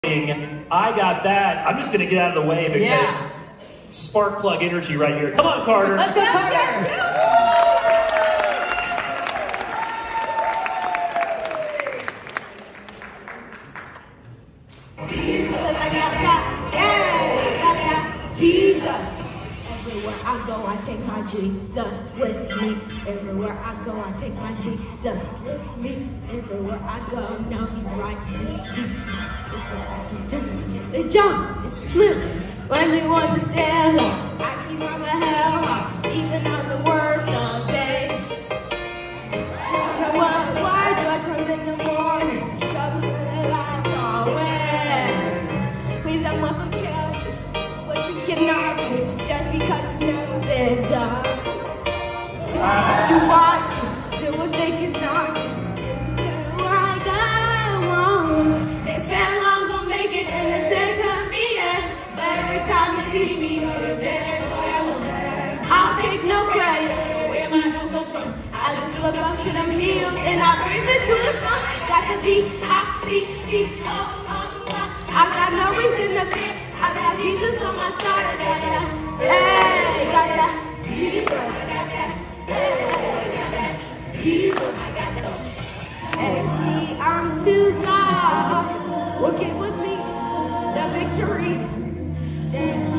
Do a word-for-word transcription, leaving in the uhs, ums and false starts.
I got that. I'm just going to get out of the way because yeah. spark plug energy right here. Come on, Carter. Let's go, Carter. Jesus. Everywhere I go, I take my Jesus with me. Everywhere I go, I take my Jesus with me. Everywhere I go, no, he's right. They jump, it's slim. When they want to stand up, I keep on the hell, even on the worst of days. I don't know what, why joy comes in the morning, trouble that lasts always. Please don't let me kill what you cannot do, just because it's never been done. To watch you do what they cannot do. Instead of like I won't. They spend long gonna make it and they say convenient. But every time you see me, you say I'll take no credit. Where my no comes from? I just look up to them heels and I breathe into the smoke. Got to be I C T O O. I got no reason to be. I got Jesus on my side. I got that. Hey, got that. Jesus. I got that. Hey, got that. Jesus. I got that. It's me, I'm to God. Working with me, the victory. Thanks.